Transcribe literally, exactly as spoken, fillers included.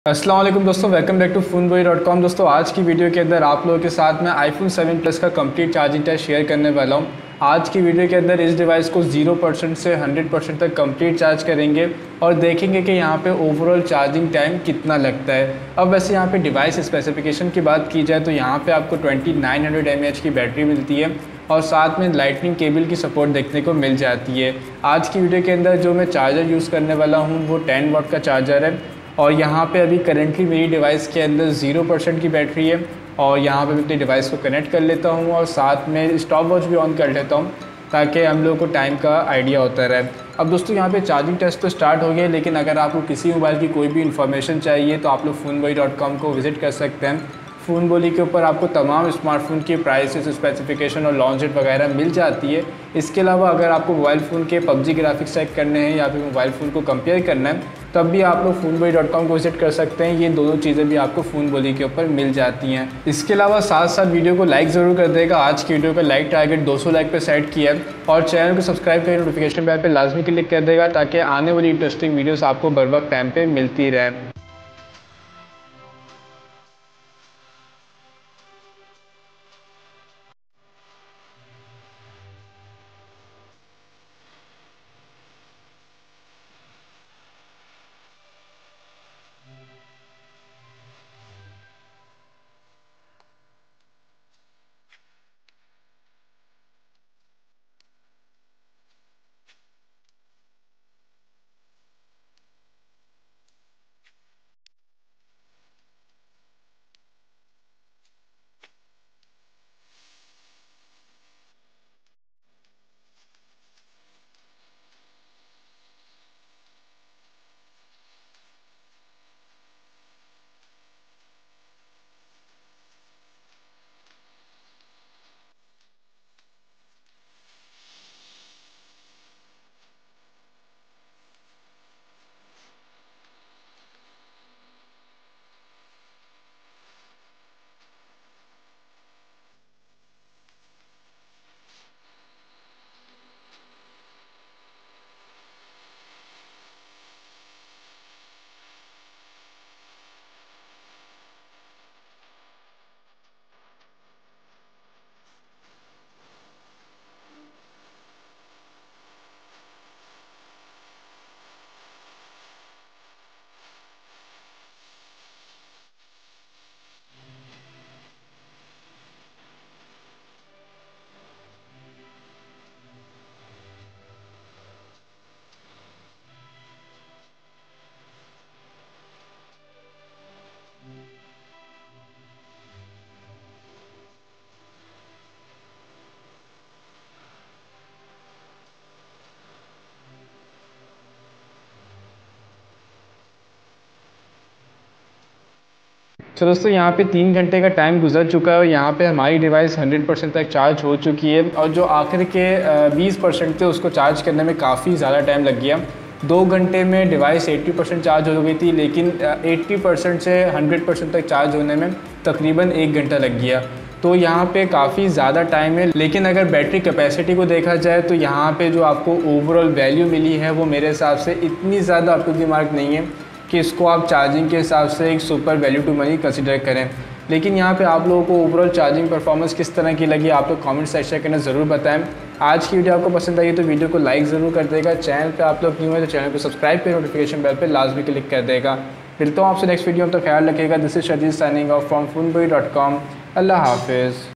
अस्सलाम वालेकुम दोस्तों, welcome back to Phoneboy dot com. दोस्तों आज की वीडियो के अंदर आप लोगों के साथ मैं आईफोन सेवन प्लस का कंप्लीट चार्जिंग टेस्ट शेयर करने वाला हूं। आज की वीडियो के अंदर इस डिवाइस को ज़ीरो परसेंट से हंड्रेड परसेंट तक कंप्लीट चार्ज करेंगे और देखेंगे कि यहां पे ओवरऑल चार्जिंग टाइम कितना लगता है। अब वैसे यहां पे डिवाइस स्पेसिफिकेशन की बात की जाए तो यहाँ पर आपको twenty nine hundred M A H की बैटरी मिलती है और साथ में लाइटनिंग केबल की सपोर्ट देखने को मिल जाती है। आज की वीडियो के अंदर जो मैं चार्जर यूज़ करने वाला हूँ वो टेन वाट का चार्जर है और यहाँ पे अभी करेंटली मेरी डिवाइस के अंदर ज़ीरो परसेंट की बैटरी है और यहाँ पे मैं अपनी डिवाइस को कनेक्ट कर लेता हूँ और साथ में स्टॉप वॉच भी ऑन कर लेता हूँ ताकि हम लोगों को टाइम का आइडिया होता रहे। अब दोस्तों यहाँ पे चार्जिंग टेस्ट तो स्टार्ट हो गया, लेकिन अगर आपको किसी मोबाइल की कोई भी इन्फॉर्मेशन चाहिए तो आप लोग फोनबॉय डॉट कॉम को विज़िट कर सकते हैं। फ़ोनबोली के ऊपर आपको तमाम स्मार्टफोन की प्राइसेस, स्पेसिफिकेशन और लॉन्च डेट वगैरह मिल जाती है। इसके अलावा अगर आपको मोबाइल फ़ोन के पबजी ग्राफिक्स चेक करने हैं या फिर मोबाइल फ़ोन को कंपेयर करना है तब भी आप लोग फोनबॉय डॉट कॉम को विजिट कर सकते हैं। ये दोनों चीज़ें भी आपको फ़ोनबोली के ऊपर मिल जाती हैं। इसके अलावा साथ साथ वीडियो को लाइक ज़रूर कर देगा। आज की वीडियो का लाइक टारगेट दो सौ लाइक पे सेट किया है और चैनल को सब्सक्राइब करके नोटिफिकेशन बेल पे लाजमी क्लिक कर देगा ताकि आने वाली इंटरेस्टिंग वीडियोस आपको बर वक्त टाइम पे मिलती रहे। तो दोस्तों यहाँ पे तीन घंटे का टाइम गुजर चुका है और यहाँ पे हमारी डिवाइस हंड्रेड परसेंट तक चार्ज हो चुकी है और जो आखिर के बीस परसेंट थे उसको चार्ज करने में काफ़ी ज़्यादा टाइम लग गया। दो घंटे में डिवाइस अस्सी परसेंट चार्ज हो गई थी, लेकिन अस्सी परसेंट से हंड्रेड परसेंट तक चार्ज होने में तकरीबन एक घंटा लग गया। तो यहाँ पे काफ़ी ज़्यादा टाइम है, लेकिन अगर बैटरी कैपेसिटी को देखा जाए तो यहाँ पे जो आपको ओवरऑल वैल्यू मिली है वो मेरे हिसाब से इतनी ज़्यादा अप टू द मार्क नहीं है कि इसको आप चार्जिंग के हिसाब से एक super value to money consider करें। लेकिन यहाँ पे आप लोगों को ओवरऑल चार्जिंग परफॉर्मेंस किस तरह की लगी आप लोग कमेंट सेक्शन के अंदर ज़रूर बताएं। आज की वीडियो आपको पसंद आई तो वीडियो को लाइक ज़रूर कर देगा। चैनल पे आप लोग न्यू है तो चैनल को सब्सक्राइब कर नोटिफिकेशन बेल पे लाजमी क्लिक कर देगा। मिलता हूँ आपसे नेक्स्ट वीडियो में, तो ख्याल रखिएगा। This is Shajeez signing off from phoneboy dot com. अल्लाह हाफिज़।